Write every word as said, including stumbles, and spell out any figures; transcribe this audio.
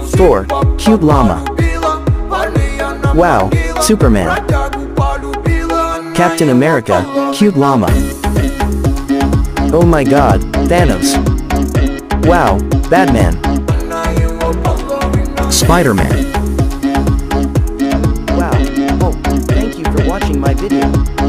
four. Cute llama. Wow, Superman. Captain America, cute llama. Oh my god, Thanos. Wow, Batman. Spider-Man. Wow, oh, thank you for watching my video.